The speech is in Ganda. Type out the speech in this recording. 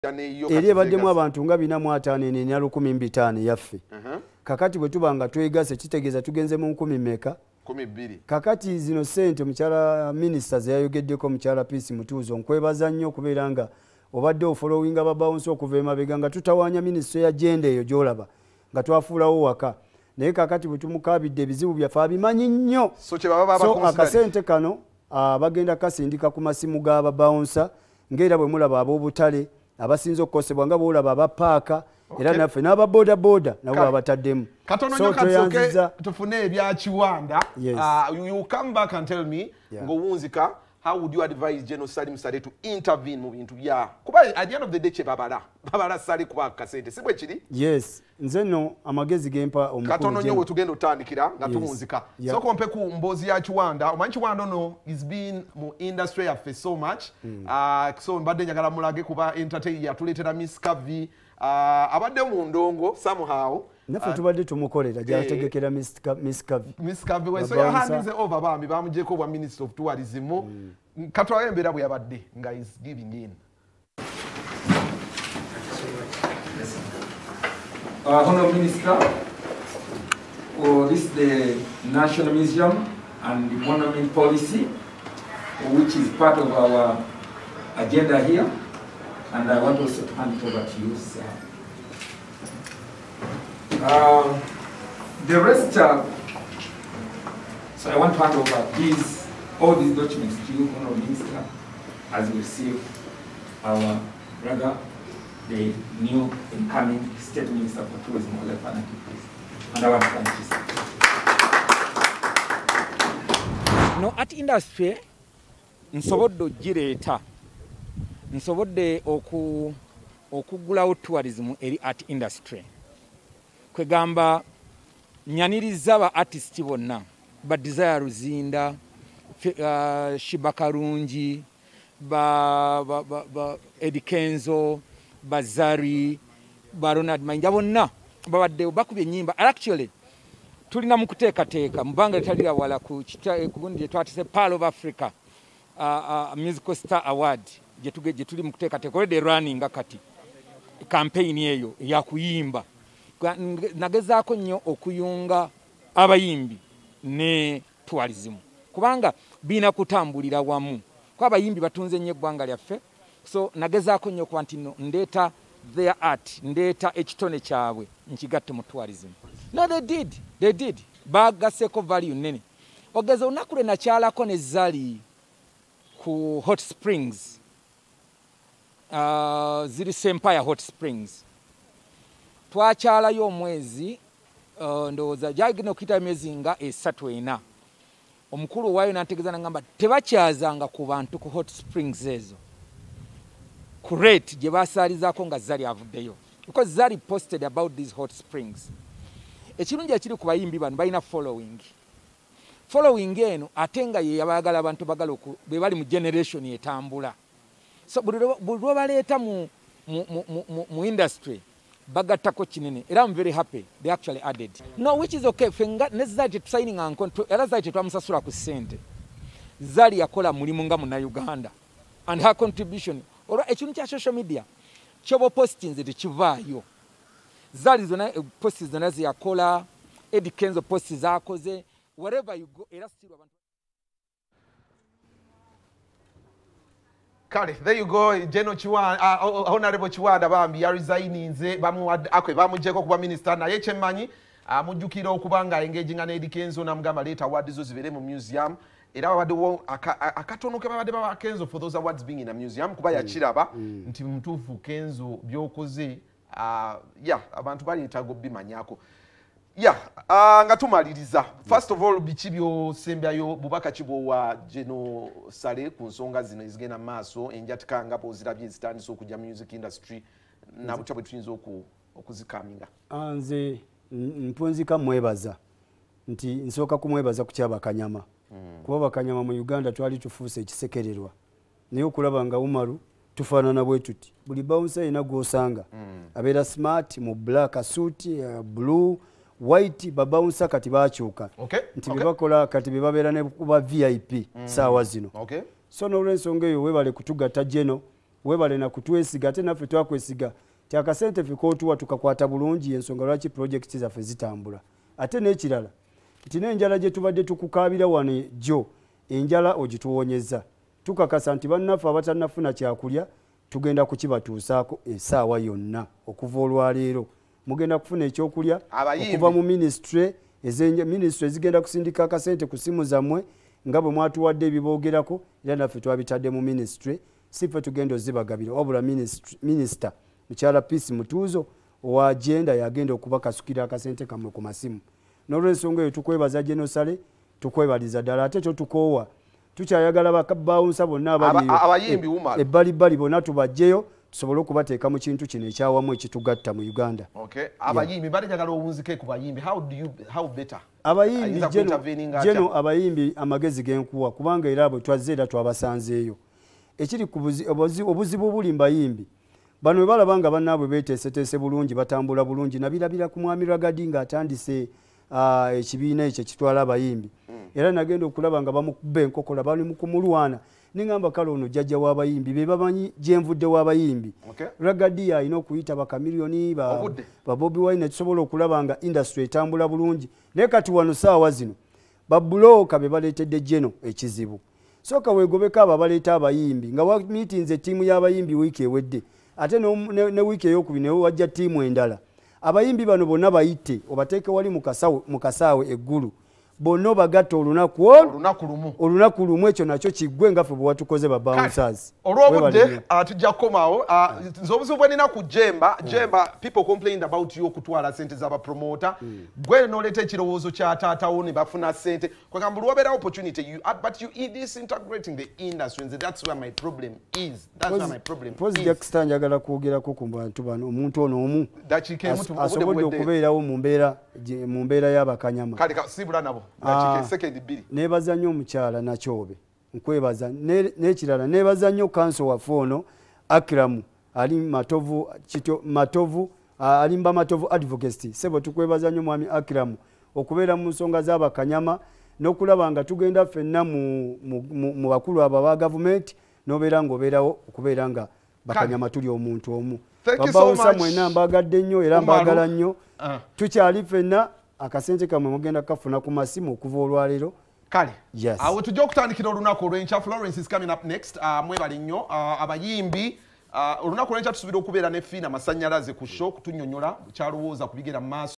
eri ebaddemu abantu nga 454 yaffe. Kakati bwe tubanga twegase kitegeeza tugenze mu 10 meka. 12. Kakati zino sente omukyala minisita zeyayogeddeko omukyala Peace Mutuuzo nkwebaza nnyo okubeera nga obadde ofollowing ababawunsi okuva emabega nga tutawaanya minisita ya agenda eyo gy'olaba nga twafuulawo waka. Naye kakati bwe tumukaabidde ebizibu byaffe abimanyi nnyo. So akasente kano bagenda kasindika ku masimu g'ababawunsa ng'era bwe mulaba ab'obutale abasinza okukosebwa nga bw'olaba abapaaka era naffe n'ababodaboda nabo babataddemu. Katono nnyo kasooke tufune ebya Kiwanda. You come back and tell me ng'owunzika, how would you advise General Salim Sale to intervene mu bintu bya kuba at the end of the day kye babala Sale kuba kasente si bwe kiri? Yes, nze nno amagezi gempa omukulu. Katono nnyo we tugenda otandikira nga tuwunzika. So kompe ku mboozi ya Kiwanda, omanyi Kiwanda no is been mu industry yaffe so much. So mbadde njagala mulage kuba entertain yatuleetera Miss Kavi abadde mu ndongo somehow. Naffe tubadde tumukolera gy'ategekera Miss Kavi. Miss Kavi we so your hand is over bambi bamujeko bwa Minister of Tourism. Katwaye embeera bwe yabadde nga is giving in. Honorable Minister, for this the National Museum and the Monument Policy, which is part of our agenda here, and I want also to hand it over to you, sir. The rest, so I want to hand over all these documents to you, Honorable Minister, as we receive our brother, the new incoming State Minister for Tourism, Ole Fanaki, please. And I want to thank you, sir. No, at industry, nsobodde ogireeta, nsobodde okugulawo tourism eri art industry. Kwegamba nyaniriza ba artisti bonna ba Desire Ruzinda, Shiba Karungi, ba Eddie Kenzo, ba Zari, ba Ronald Mayinja bonna babadde bakubye ennyimba. Actually tulina mu kuteekateeka mubanga litalira wala ku gundi gye twatise Pearl of Africa Musical Star Award gye tuli mu kuteekateeka already running kati campaign eyo ya kuyimba. Nagezaako nnyo okuyunga abayimbi ne tourism kubanga bina kutambulira wamu kwa abayimbi batunze nnyo eggwanga lyaffe. So nagezaako nnyo kuba nti no ndeeta their art, ndeeta ekitone kyabwe nkigatte mu tourism. No, they did bagaseko value nene. Ogeza olunaku lwe nakyalako ne Zali ku Hot Springs, ziri Empire Hot Springs. Twakyalayo omwezi ndowooza gyagenda okuyita emyezi nga 3-4. Omukulu waayo n'antegeeza n'agamba tebakyazanga ku bantu ku Hot Springs ezo ku rate gye basaalizaako nga Zali avuddeyo, because Zali posted about these Hot Springs. Ekirungi ekiri ku bayimbi bano balina following eno ate nga ye yabayagala abantu bagala be bali mu generation etambula. So buli lwe baleeta mu industry bagattako kinene era I'm very happy they actually added. No, which is okay. Fenga ne Zali signing on contract era Zali twamusasula ku sente. Zali yakola mulimu nga muna Uganda and her contribution olwa ekintu kya social media kyobo postings tekivaayo. Zali zona posts zona ziyakola, Eddie Kenzo posts zakoze, wherever you go era still abantu. Kale, there you go, General Kiwanda, Honorable Kiwanda bambi ya resigninze bamujjeko kuba minister naye kyemmanyi amujjukira okubanga engaging na Eddie Kenzo namugamba leta awards zo zibere mu museum era babaddewo akatono ke babadde baba Kenzo for those awards being in a museum kuba yakiraba nti mutuufu Kenzo byokoze abantu baleetago bimanyako. Nga tumaliriza, first of all biki byosembyayo bubaka kibowa General Sale ku nsonga zino ezigenda maaso enjatika nga bozirabye ezitandise okujja music industry na butya bwe tuyinza okuzikaminga. Nze mpunzika mwebaza nti nsooka kumwebaza ku kyabakanyama kuba bakanyama mu Uganda twali tufuuse ekisekererwa naye okulaba nga Umaru tufaanana bwe tuti buli bouncer ina gwosanga abeera smart mu black suit blue white babouncer kati bakyuka nti bebakola kati bebabeera ne kuba VIP saawa zino. So n'olw'ensonga eyo weebale kutugatta Geno webale na kutwesiga ate naffe twakwesiga ti akasente ffe kootuwa tukakwata bulungi ensonga lwaki projekiti zaffe zitambula. Ate n'ekirala nti n'enjala gye tubadde tukukaabira wano jjo enjala ogituwonyeza. Tukakasa nti bannaffe abatannafuna kyakulya tugenda kukibatuusaako essaawa yonna okuva olwaleero. Mugenda kufuna ekyokulya okuva mu ministry ezigenda kusindika akasente ku simu zammwe nga bwe mwatuwadde ebiboogerako era naffe twabitadde mu ministry. Si ffe tugenda ozibagabira wabula minisita mukyala Peace Mutuuzo owa agenda yagenda okubakasukira akasente kammwe ku masimu. N'olw'ensonga eyo tukwebaza Genosale, tukwebaliza ddala ate totukoowa. Tukyayagala bakabawunsa bonna abayimbi Umaru ebbalibbali bonna tubajjeyo tusobole okubateeka mu kintu kino ekyawamu ekitugatta mu Uganda. Okay. Abayimbi balijagala obunzike ku bayimbi. How better? Abayimbi jeno abayimbi amagezi genkuwa kubanga era bwe twazze era twabasanzeeyo. Ekiri ku obuzibu buli mbayimbi. Bano bwe balaba nga bannaabwe beeteeseteese bulungi batambula bulungi nabirabira ku mwami Ragadi ng'atandise ekibiina ekyo kitwala abayimbi. Era nagenda okulaba nga bamukubba enkokola bali mu kumulwana. Ningamba kale ono jjajja w'abayimbi be bamanyi gye nvudde w'abayimbi. Ragadi alina okuyita bakamiliyoni ba Bobi Wine tusobola okulaba nga industry etambula bulungi. Naye kati wano saawa zino babulooka be baleetedde jeno ekizibu. Soka weegobeka abo abaleeta abayimbi nga meetings ettiimu y'abayimbi wiiki ewedde ate ne wiiki ey'okubiri ne wajja ttiimu endala. Abayimbi bano bonna bayite obateeke wali mu kasaawe eggulu. Bonna bagatta olunaku lumu ekyo nakyo kiggwe nga ffe bwe watukoze ba bouncers. Olw'obudde tujja kukomaawo. Nze obuzibu bwe nina ku Jemba people complained about you okutwala sente z'abapromota. Gwe n'oleeta ekirowoozo kya taatawo ne bafuna sente. Kwegamba lwobeera opportunity but you disintegrating the industry and that's where my problem is. Pozi Jackson njagala kwogerako ku bantu bano omuntu ono omu asobodde okubeerawo mu mbeera y'abakanyama. Kale sibula nabo. Nebaza nnyo omukyala Nakyobe nkwebaza n'ekirala nebaza nnyo kanso waffe ono Akiramu ali Matovu alimba Matovu advocacy sebo tukwebaza nnyo mwami Akiramu okubeera mu nsonga z'abakanyama n'okulaba nga tugenda ffenna mu bakulu abo aba gavumenti n'obeera ng'obeerawo okubeera nga bakanyama tuli omuntu omu. Babawusa mwena mbagadde nnyo era mbagala nnyo tukyali ffenna akasente kamwe mugenda kafuna ku masimu okuva olwaleero. Kale. Yes. Tujja okutandikira olunaku olw'enkya. Florence is coming up next. Mwebale nnyo abayimbi. Olunaku olw'enkya tusuubira okubeera ne Fiina Masannyalaze ku show kutunnyonnyola kyalowooza kubigera mu maaso.